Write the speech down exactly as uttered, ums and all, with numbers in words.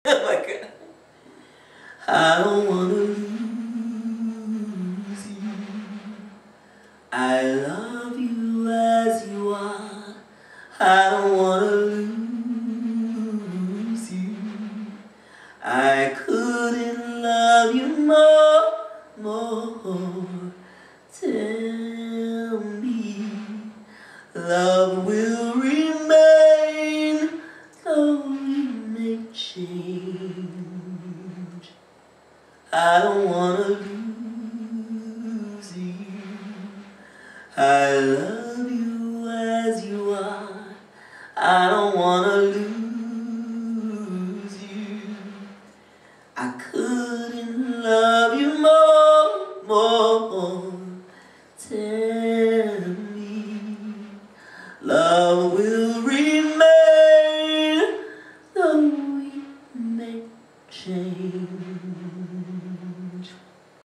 Oh my God. I don't wanna lose you. I love you as you are. I don't wanna lose you. I couldn't love you more, more. Tell me love will remain, though we may change. I don't wanna lose you. I love you as you are. I don't wanna lose you. I couldn't love you more, more. Tell me love will remain, though we may change.